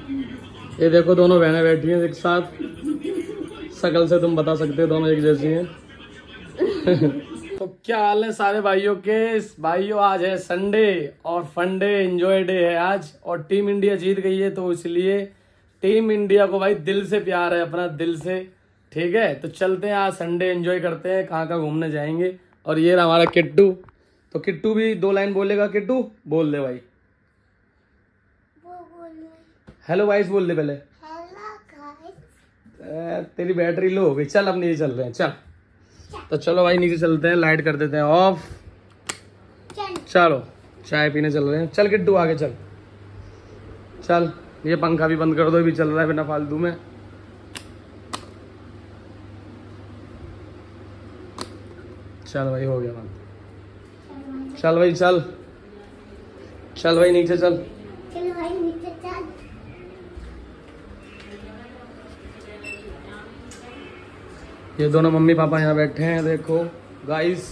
ये देखो दोनों बहनें बैठी हैं एक साथ, शकल से तुम बता सकते हो दोनों एक जैसी हैं। तो क्या हाल है सारे भाइयों के। भाइयों आज है संडे और फंडे एंजॉय डे है आज, और टीम इंडिया जीत गई है, तो इसलिए टीम इंडिया को भाई दिल से प्यार है, अपना दिल से। ठीक है, तो चलते हैं आज संडे एंजॉय करते हैं, कहाँ कहाँ घूमने जाएंगे। और ये रहा हमारा किट्टू, तो किट्टू भी 2 लाइन बोलेगा। किट्टू बोल दे भाई, हेलो गाइस बोल दे पहले। तेरी बैटरी लो हो गई, चल अब नीचे चल रहे हैं। चल तो चलो भाई नीचे चलते हैं, लाइट कर देते हैं ऑफ। चलो चाय पीने चल रहे हैं। चल किट्टू आगे चल, चल ये पंखा भी बंद कर दो, भी चल रहा है बिना फालतू में। चल भाई हो गया बंद। चल भाई चल, चल भाई नीचे चल। चल भाई नीचे चल। ये दोनों मम्मी पापा यहाँ बैठे हैं, देखो गाइस।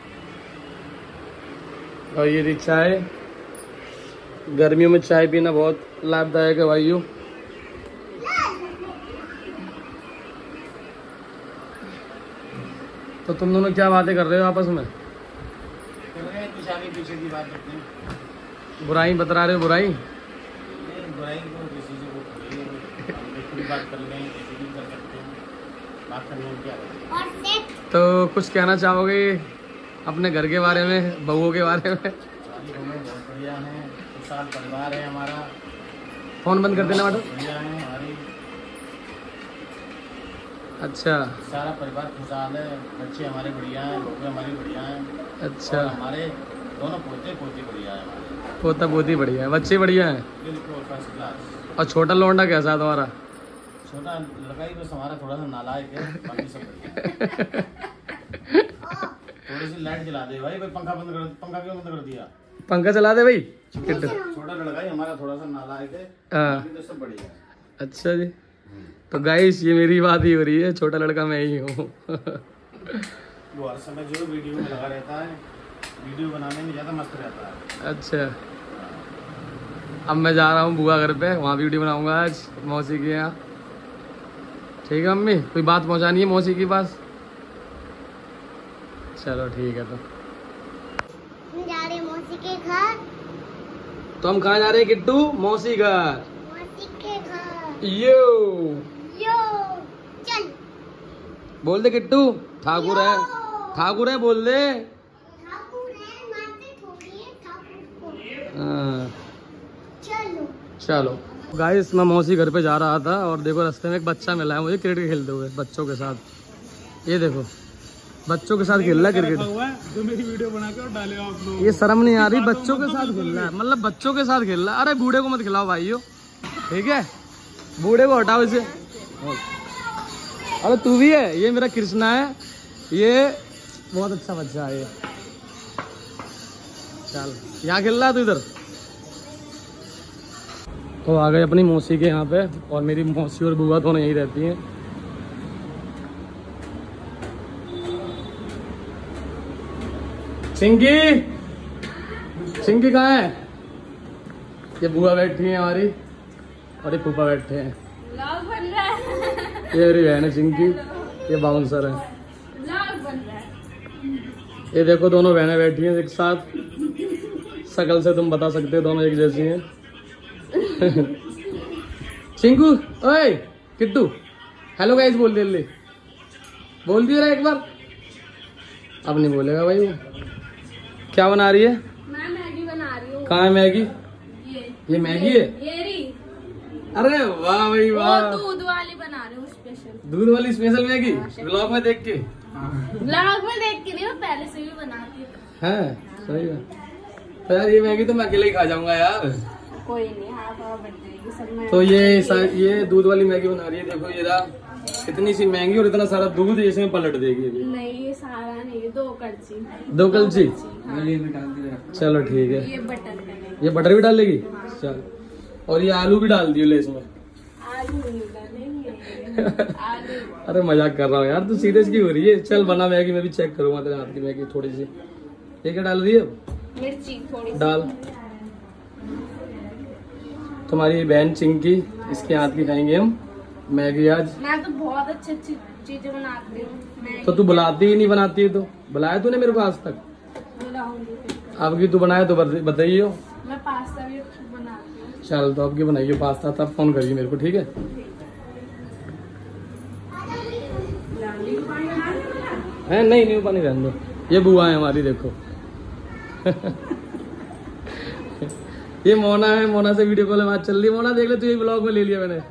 और ये रही चाय। गर्मियों में चाय पीना बहुत लाभदायक है भाइयों। तो तुम दोनों क्या बातें कर रहे हो आपस में? कुछ आगे पीछे की बात करते हैं। बुराई बता रहे हो? बुराई बुराई को किसी से वो बात कर लें, किसी भी कर सकते हैं, बात करने में क्या है। तो कुछ कहना चाहोगे अपने घर के बारे में, बहुओं के बारे में? सारी बहुत बढ़िया है, खुशहाल परिवार है हमारा। फोन बंद कर देना मैडम। बढ़िया है हमारी, अच्छा सारा परिवार खुशहाल है। बच्चे हमारे बढ़िया हैं, लोग हमारे बढ़िया हैं। अच्छा, और हमारे दोनों पोते पोती बढ़िया है हमारे। पोता पोती बढ़िया है, बच्चे बढ़िया हैं। बिल्कुल फर्स्ट क्लास। और छोटा लौंडा कैसा है तुम्हारा? छोटा लड़का ही बस हमारा थोड़ा सा नालायक है, बाकी सब बढ़िया। थोड़ी सी लाइट जला दे भाई, पंखा बंद कर, पंखा क्यों बंद कर दिया? पंखा चला दे भाई। छोटा लड़का ही हमारा थोड़ा सा नालायक है, हाँ बाकी तो सब बढ़िया है। अच्छा जी, तो गाइस ये मेरी बात ही हो रही है, छोटा लड़का मैं ही हूँ। वो हर समय जो वीडियो में लगा रहता है, वीडियो बनाने में ज़्यादा मस्त रहता है। अच्छा, अब मैं जा रहा हूँ बुआ घर पे, वहाँ वीडियो बनाऊंगा आज मौसी के यहाँ। ठीक है मम्मी, कोई बात पहुँचानी है मौसी के पास? चलो ठीक है। तो हम जा रहे हैं मौसी के घर। तो हम कहाँ जा रहे हैं किट्टू? मौसी घर। मौसी के घर। यो चल बोल दे किट्टू। ठाकुर है, ठाकुर है बोल दे। ठाकुर है, मारते थोड़ी है ठाकुर को। हाँ चलो चलो गाइस, मैं मौसी घर पे जा रहा था और देखो रास्ते में एक बच्चा मिला है मुझे क्रिकेट खेलते हुए बच्चों के साथ। ये देखो बच्चों के साथ खेल रहा है क्रिकेट। जो मेरी वीडियो बना के और डालेगा आप लोग। ये शर्म नहीं आ रही, बच्चों के साथ खेल रहा है, मतलब बच्चों के साथ खेल रहा है। अरे बूढ़े को मत खिलाओ भाइयों, ठीक है? बूढ़े को हटाओ इसे। अरे तू भी है, ये मेरा कृष्णा है, ये बहुत अच्छा बच्चा है ये। चल यहाँ खेल रहा है तू इधर। तो आ गए अपनी मौसी के यहाँ पे, और मेरी मौसी और बुआ दोनों यहीं रहती हैं। चिंकी, चिंकी कहाँ है? ये बुआ बैठी है हमारी, और ये फूफा बैठे हैं। व्लॉग बन रहा है। ये मेरी बहन है चिंकी, ये बाउंसर है। व्लॉग बन रहा है। ये देखो दोनों बहनें बैठी हैं एक साथ, शकल से तुम बता सकते हो दोनों एक जैसी हैं। चिंकू, ओए किट्टू, हेलो गाइस बोल दे ले, बोल दिया एक बार। अब नहीं बोलेगा भाई वो। क्या बना रही है? मैं मैगी बना रही हूँ। कहाँ है मैगी? ये मैगी है? ये रही। अरे वाह भाई वाह, वो दूध वाली बना रही हूँ स्पेशल। दूध वाली स्पेशल मैगी ब्लॉग में देख के? व्लॉग में देख के नहीं, मैं पहले से भी बनाती हूँ। है सही है। तो यार ये मैगी तो मैं अकेले ही खा जाऊंगा यार। कोई नहीं, हाफ हाफ बन जाएगी सब में। तो ये दूध वाली मैगी बना रही है, देखो ये रहा, इतनी सी महंगी और इतना सारा दूध इसमें पलट देगी अभी। नहीं ये सारा नहीं, 2 कलची। 2 कलची? हाँ। चलो ठीक है। ये बटर डालेंगे। ये बटर भी डालेगी? चल, और ये आलू भी डाल दियो ले इसमें। आलू नहीं डालेंगे। आलू। अरे मजाक कर रहा हूँ यार, तू सीरियस क्यों हो रही है? चल बना मैगी, मैं भी चेक करूंगा तेरे हाथ की मैगी थोड़ी सी। ये क्या डाल रही है? मिर्ची थोड़ी डाल। तुम्हारी बहन चिंकी, इसके हाथ की खाएंगे हम मैगी आज। मैं तो बहुत अच्छी अच्छी चीजें बनाती हूँ। तो तू बुलाती ही नहीं, बनाती है तो बुलाया तूने मेरे को आज तक? बुलाऊंगी फिर। अब की तू बनाए तो बताइयो। मैं पास्ता भी बनाती हूँ। चल तो अब की बनाइयो पास्ता, तब फोन करिए मेरे को, ठीक है? है नहीं पानी रहने दो। ये बुआ है हमारी, देखो। ये मोना है, मोना से वीडियो कॉल में बात चल रही है। मोना देख ले, तू ये ब्लॉग में ले लिया मैंने।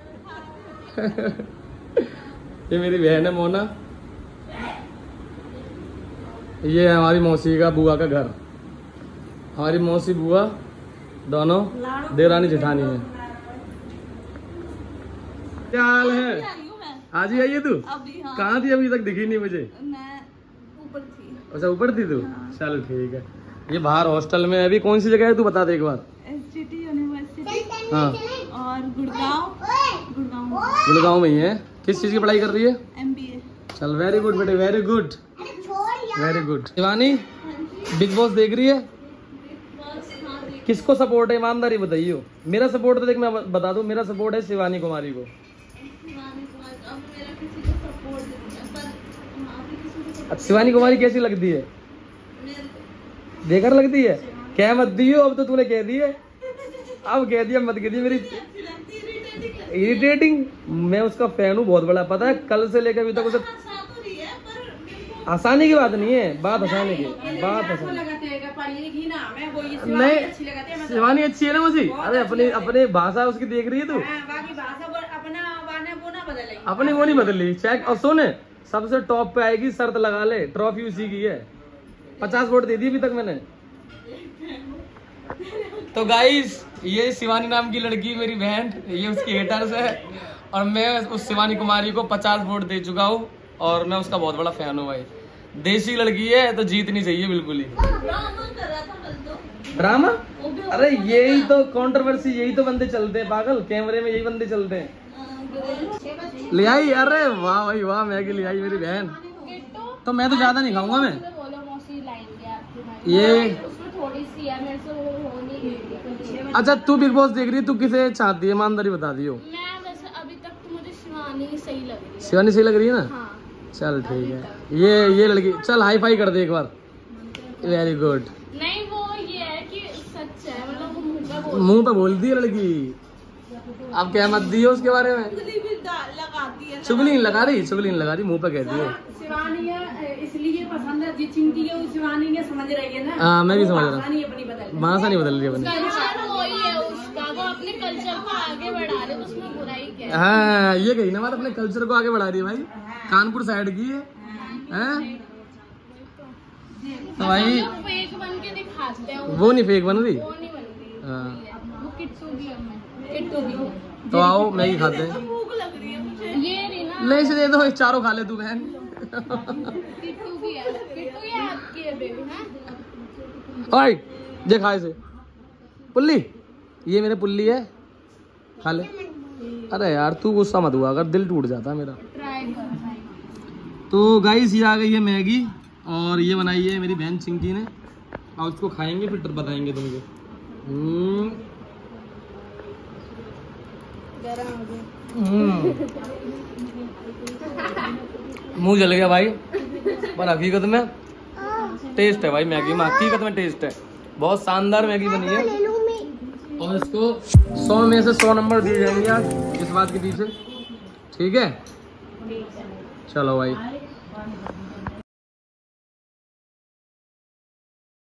ये मेरी बहन है मोना। ये है हमारी मौसी का, बुआ का घर। हमारी मौसी बुआ दोनों देवरानी जेठानी है। क्या हाल है? आज ही आई है तू? कहाँ थी? अभी तक दिखी नहीं मुझे। मैं ऊपर थी। अच्छा ऊपर थी तू? चल ठीक है। ये बाहर हॉस्टल में। अभी कौन सी जगह है तू बता दे एक बार। SGT यूनिवर्सिटी हाँ, और गुड़गांव। गुड़गांव में ही है। किस चीज की पढ़ाई कर रही है? MBA। चल वेरी गुड बेटे, very good, very good. Shivani Bigg Boss देख रही है? किसको सपोर्ट है, ईमानदारी बताइयो। मेरा सपोर्ट तो देख, मैं बता दूं, मेरा सपोर्ट है शिवानी कुमारी को। अच्छा, शिवानी कुमारी कैसी लगती है? बेकार लगती है? क्या मत दियो, अब तो तूने कह दी है। अब कह दिया मत कह दिया मेरी। इरिटेटिंग? मैं उसका फैन हूँ बहुत बड़ा, पता है। कल से लेकर अभी तक उसे हंसाने की बात नहीं है, बात हंसाने की बात नहीं। शिवानी अच्छी है ना मुझे? अरे अपनी भाषा उसकी देख रही है तू? अपनी वो नहीं बदली। चेक और सुन, सबसे टॉप पे आएगी, शर्त लगा ले, ट्रॉफी उसी की है। 50 वोट दे दी अभी तक मैंने। तो गाइस, ये शिवानी नाम की लड़की मेरी बहन, ये उसकी हेटर्स है। और मैं उस शिवानी कुमारी को 50 वोट दे चुका हूँ और मैं उसका बहुत बड़ा फैन हूँ भाई। देसी लड़की है तो जीतनी चाहिए बिल्कुल ही। ड्रामा? अरे यही तो कंट्रोवर्सी, यही तो बंदे चलते हैं पागल, कैमरे में यही बंदे चलते हैं। ले आई? अरे वाह भाई वाह, मैगी ले आई मेरी बहन। तो मैं तो ज्यादा नहीं खाऊंगा मैं। ये थोड़ी सी है, मेरे से वो हो नहीं रही। अच्छा, तू बिग बॉस देख रही है, तू किसे चाहती है, ईमानदारी बता दियो। मैं वैसे अभी तक तो मुझे शिवानी सही लग रही है। शिवानी सही लग रही है ना? हाँ। चल ठीक है। ये लड़की, चल हाई फाई कर दे एक बार। Very good. नहीं, वो ये है कि सच है, मतलब वो मुंह पे बोलती है लड़की। अब क्या मत दियो उसके बारे में। लगाती है। चुगली नहीं लगा रही, चुगली नहीं लगा रही, मुंह पे कहती है। शिवानी है इसलिए पसंद है, चिंकी है वो शिवानी है, समझ रही है ना? हाँ मैं भी समझ रहा हूँ। हूँ। भाषा नहीं बदल रही अपनी। कल्चर वही है उसका, वो अपने कल्चर को आगे बढ़ा रहे, उसमें बुराई क्या है? हाँ ये कही ना बात, अपने कल्चर को आगे बढ़ा रही है भाई। कानपुर साइड की है। तो भाई फेक बन के दिखाते हैं, वो नहीं फेक बन रही। वो नहीं बनती। हाँ। वो किट्टू भी है, किट्टू भी है। तो आओ मैगी खाते हैं। भूख लग रही है मुझे। ये रही ना, ले इसे दे दो, इस चारों खा ले तू बहन। किट्टू भी है, किट्टू ये आपकी है बेबी है। ओए जे खा इसे। पुल्ली, ये मेरे पुल्ली है, खा ले। अरे यार तू गुस्सा मत हुआ, अगर दिल टूट जाता मेरा। ट्राई कर। तो गाइस ये आ गई है मैगी, और ये बनाई है मेरी बहन चिंकी ने, और उसको खाएंगे फिर बताएंगे तुमको। मुंह जल गया भाई, पर हकीकत में टेस्ट है भाई मैगी में, हकीकत में टेस्ट है। बहुत शानदार मैगी बनी है, और इसको 100 में से 100 नंबर दिए जाएंगे आज इस बात के पीछे। ठीक है, चलो भाई।